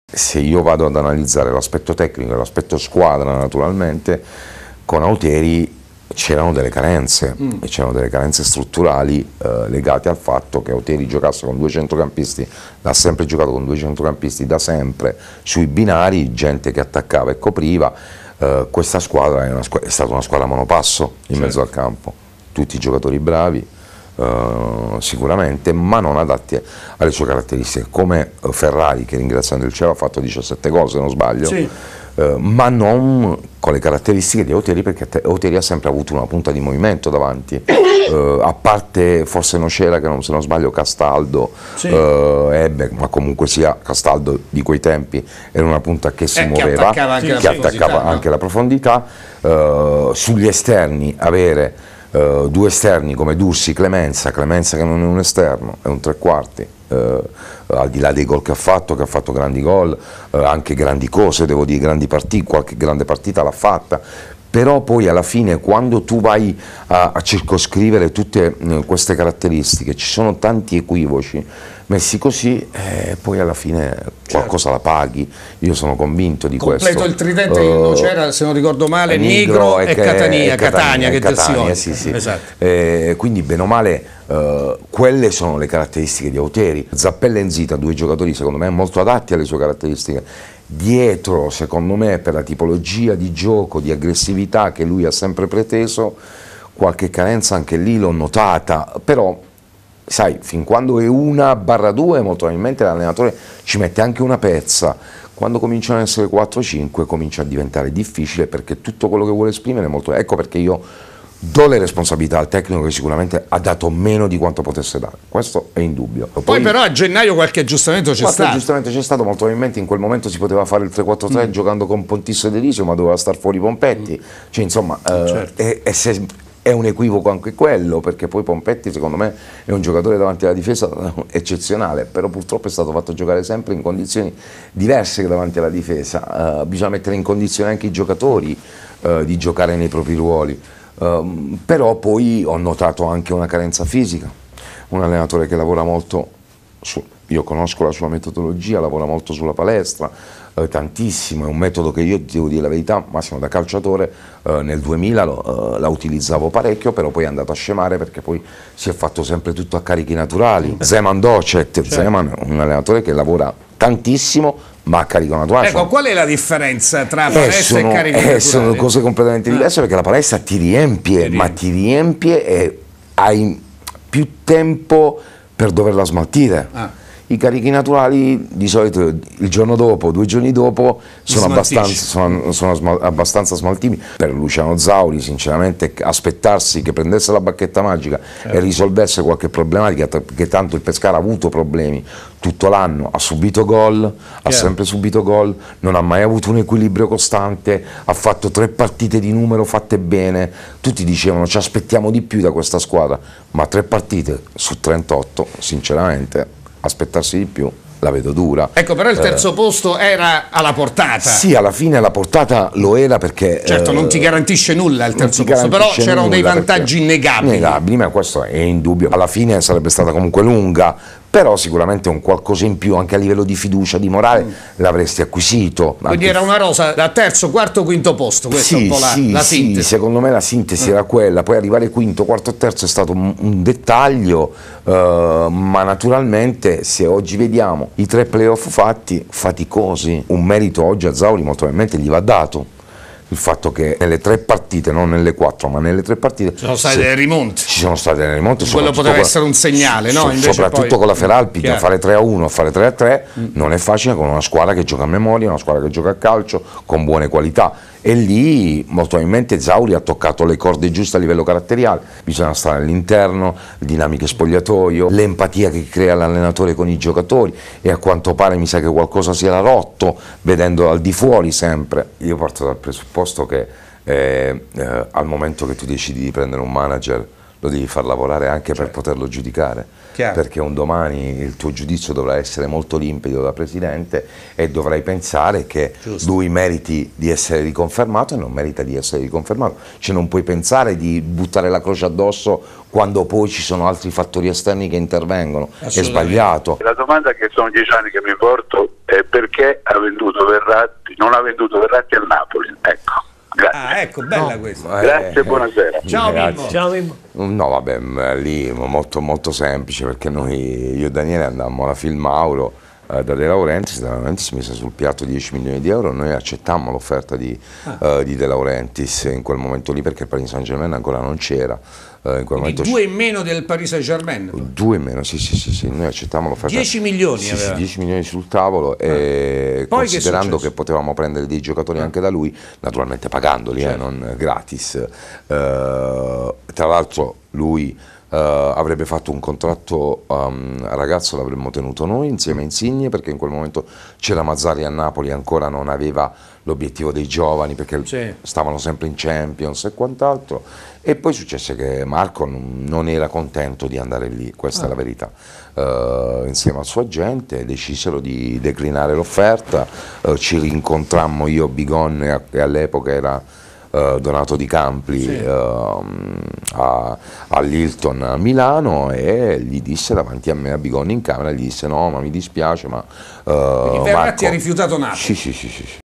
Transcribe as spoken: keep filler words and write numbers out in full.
Se io vado ad analizzare l'aspetto tecnico e l'aspetto squadra, naturalmente, con Auteri c'erano delle carenze, mm. e c'erano delle carenze strutturali eh, legate al fatto che Auteri giocasse con due centrocampisti, l'ha sempre giocato con due centrocampisti da sempre, sui binari, gente che attaccava e copriva. Eh, questa squadra è, una squ è stata una squadra monopasso in certo. mezzo al campo, tutti giocatori bravi, Uh, sicuramente, ma non adatti alle sue caratteristiche, come uh, Ferrari, che ringraziando il cielo ha fatto diciassette gol se non sbaglio, sì. uh, ma non con le caratteristiche di Auteri, perché Auteri ha sempre avuto una punta di movimento davanti, uh, a parte forse Nocera, che non, se non sbaglio Castaldo sì. uh, ebbe, ma comunque sia Castaldo di quei tempi era una punta che si eh, muoveva, che attaccava anche, che la, attaccava no? anche la profondità. Uh, sugli esterni avere Uh, due esterni come Dursi, Clemenza, Clemenza che non è un esterno, è un tre quarti, uh, al di là dei gol che ha fatto, che ha fatto grandi gol, uh, anche grandi cose, devo dire, grandi partite, qualche grande partita l'ha fatta, però poi alla fine quando tu vai a, a circoscrivere tutte uh, queste caratteristiche, ci sono tanti equivoci messi così, e eh, poi alla fine qualcosa certo. la paghi, io sono convinto di Completo questo. Il tridente uh, non c'era, se non ricordo male, Nigro e, e Catania, Catania, Catania che Catania, sì, sì. Esatto. Eh, quindi bene o male uh, quelle sono le caratteristiche di Auteri. Zappella e Nzita, due giocatori secondo me molto adatti alle sue caratteristiche. Dietro, secondo me, per la tipologia di gioco, di aggressività che lui ha sempre preteso, qualche carenza anche lì l'ho notata, però sai, fin quando è una barra due molto probabilmente l'allenatore ci mette anche una pezza, quando cominciano ad essere quattro cinque comincia a diventare difficile, perché tutto quello che vuole esprimere è molto, ecco perché io do le responsabilità al tecnico, che sicuramente ha dato meno di quanto potesse dare, questo è indubbio. Poi, Poi però a gennaio qualche aggiustamento c'è stato. Aggiustamento c'è stato, molto probabilmente in quel momento si poteva fare il tre quattro tre mm. giocando con Pontisso e Delisio, ma doveva star fuori Pompetti, mm. cioè insomma eh, certo. è, è sempre è un equivoco anche quello, perché poi Pompetti secondo me è un giocatore davanti alla difesa eccezionale, però purtroppo è stato fatto giocare sempre in condizioni diverse che davanti alla difesa, uh, bisogna mettere in condizione anche i giocatori uh, di giocare nei propri ruoli, uh, però poi ho notato anche una carenza fisica, un allenatore che lavora molto su, io conosco la sua metodologia, lavora molto sulla palestra, eh, tantissimo, è un metodo che io ti devo dire la verità, Massimo, da calciatore eh, nel duemila eh, la utilizzavo parecchio, però poi è andato a scemare perché poi si è fatto sempre tutto a carichi naturali. Zeman Docet, certo. Zeman è un allenatore che lavora tantissimo ma a carico naturale. Ecco, qual è la differenza tra palestra eh, sono, e carico eh, naturale? Sono cose completamente diverse, ah. perché la palestra ti riempie, ti ma ti riempie e hai più tempo per doverla smaltire. Ah. I carichi naturali di solito il giorno dopo, due giorni dopo sono abbastanza, sono, sono smal, abbastanza smaltibili. Per Luciano Zauri sinceramente aspettarsi che prendesse la bacchetta magica certo. e risolvesse qualche problematica, che tanto il Pescara ha avuto problemi tutto l'anno, ha subito gol, ha yeah. sempre subito gol, non ha mai avuto un equilibrio costante, ha fatto tre partite di numero fatte bene, tutti dicevano ci aspettiamo di più da questa squadra, ma tre partite su trentotto sinceramente aspettarsi di più la vedo dura. Ecco, però il terzo eh, posto era alla portata. Sì, alla fine la portata lo era, perché certo eh, non ti garantisce nulla il terzo posto, però c'erano dei vantaggi innegabili. Innegabili, ma questo è indubbio. Alla fine sarebbe stata comunque lunga, però sicuramente un qualcosa in più anche a livello di fiducia, di morale mm. l'avresti acquisito. Quindi era una rosa da terzo, quarto, quinto posto, questa sì, è un po' la, sì, la sì, sintesi. Secondo me la sintesi mm. era quella, poi arrivare quinto, quarto e terzo è stato un, un dettaglio, uh, ma naturalmente se oggi vediamo i tre playoff fatti, faticosi, un merito oggi a Zauri molto probabilmente gli va dato. Il fatto che nelle tre partite, non nelle quattro, ma nelle tre partite ci sono state delle rimonte. Ci sono state delle rimonte. Quello poteva con, essere un segnale, no? Invece soprattutto poi, con la Feralpi, da fare tre a uno a fare tre a tre mm. non è facile, con una squadra che gioca a memoria, una squadra che gioca a calcio, con buone qualità. E lì molto probabilmente Zauri ha toccato le corde giuste a livello caratteriale, bisogna stare all'interno, dinamiche spogliatoio, l'empatia che crea l'allenatore con i giocatori, e a quanto pare mi sa che qualcosa si era rotto vedendo al di fuori sempre. Io parto dal presupposto che eh, eh, al momento che tu decidi di prendere un manager lo devi far lavorare anche per poterlo giudicare. Chiaro. Perché un domani il tuo giudizio dovrà essere molto limpido da Presidente e dovrai pensare che Giusto. lui meriti di essere riconfermato e non merita di essere riconfermato. Cioè non puoi pensare di buttare la croce addosso quando poi ci sono altri fattori esterni che intervengono. È sbagliato. La domanda che sono dieci anni che mi porto è perché ha venduto Verratti, non ha venduto Verratti al Napoli. Ecco. Grazie. Ah, ecco, bella No, questa. eh, Grazie e buonasera. Ciao Grazie. Mimmo. Ciao Mimmo. No, vabbè, lì molto, molto semplice, perché noi, io e Daniele andammo alla Filmauro eh, da De Laurentiis, De Laurentiis mise sul piatto dieci milioni di euro, noi accettammo l'offerta di, ah. eh, di De Laurentiis in quel momento lì, perché il Paris Saint-Germain ancora non c'era. Eh, in quel Quindi momento due in meno del Paris Saint-Germain. Due in meno, sì, sì, sì, sì, noi accettammo l'offerta. dieci milioni sì, aveva. sì, dieci milioni sul tavolo, ah. e Poi considerando che, che potevamo prendere dei giocatori ah. anche da lui, naturalmente pagandoli, certo. eh, non gratis. Eh, tra l'altro lui Uh, avrebbe fatto un contratto um, ragazzo, l'avremmo tenuto noi insieme a Insigne, perché in quel momento c'era Mazzarri a Napoli, ancora non aveva l'obiettivo dei giovani, perché sì. stavano sempre in Champions e quant'altro, e poi successe che Marco non era contento di andare lì, questa ah. è la verità. Uh, insieme al suo agente decisero di declinare l'offerta, uh, ci rincontrammo io, Bigon, che all'epoca era Uh, Donato Di Campli, sì. uh, a, all'Hilton a Milano, e gli disse davanti a me, a Bigoni in camera, gli disse no, ma mi dispiace, ma uh, Quindi Verratti Marco... ha rifiutato Napoli. Sì, sì, sì, sì.